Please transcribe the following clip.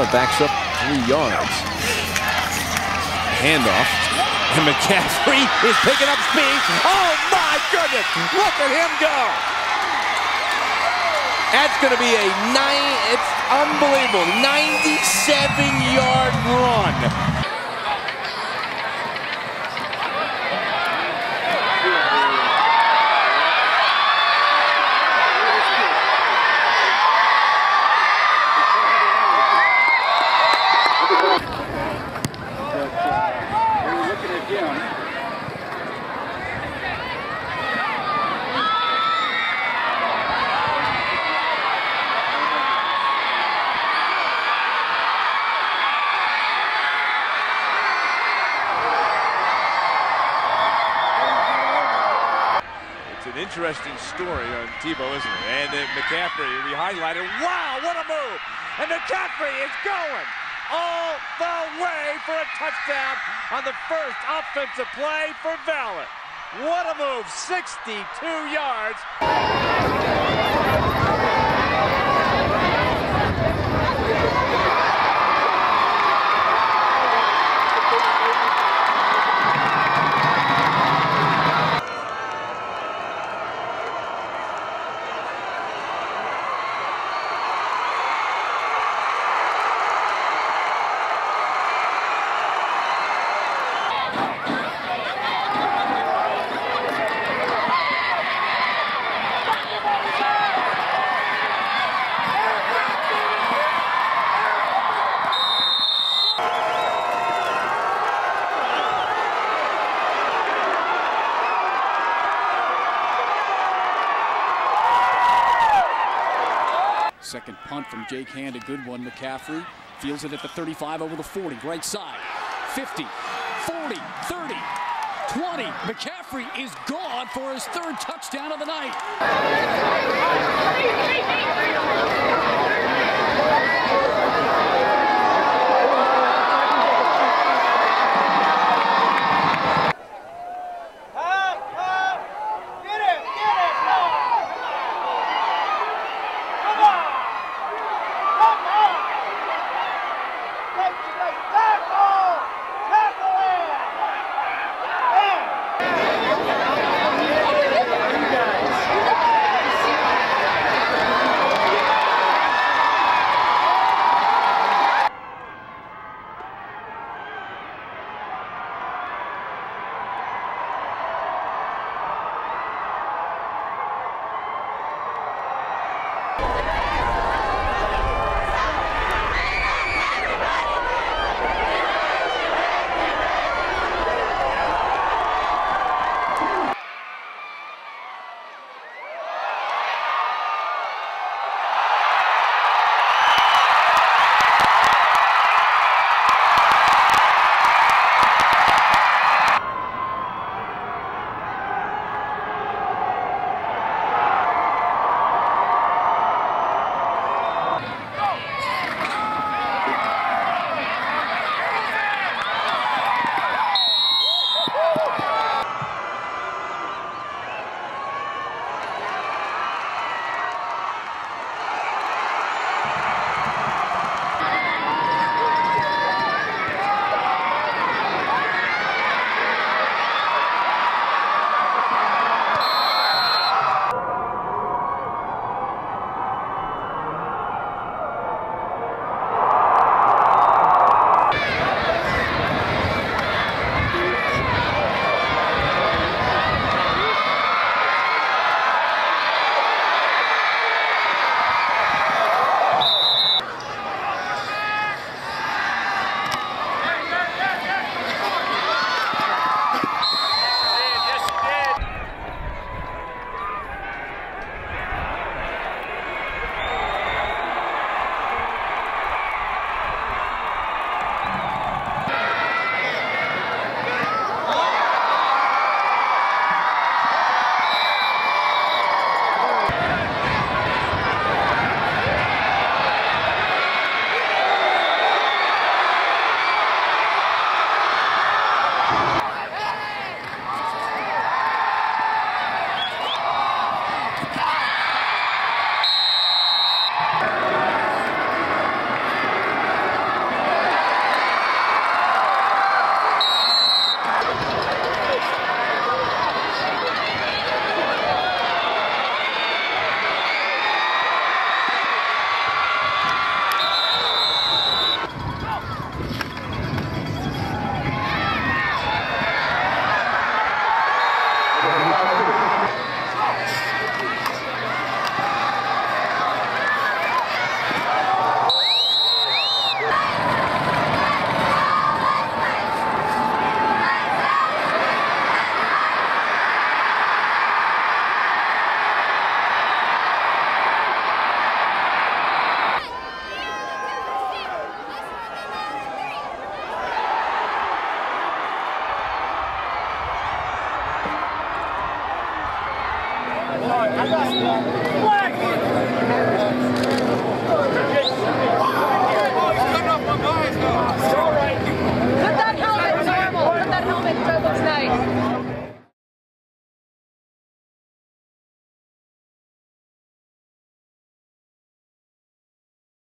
touchdown. It backs up 3 yards. Handoff. And McCaffrey is picking up speed. Oh my goodness! Look at him go! That's going to be it's unbelievable, 97-yard run. An interesting story on Tebow, isn't it? And then McCaffrey, we highlighted. Wow, what a move! And McCaffrey is going all the way for a touchdown on the first offensive play for Valor. What a move! 62 yards. Second punt from Jake Hand, a good one. McCaffrey fields it at the 35 over the 40, right side. 50, 40, 30, 20. McCaffrey is gone for his 3rd touchdown of the night.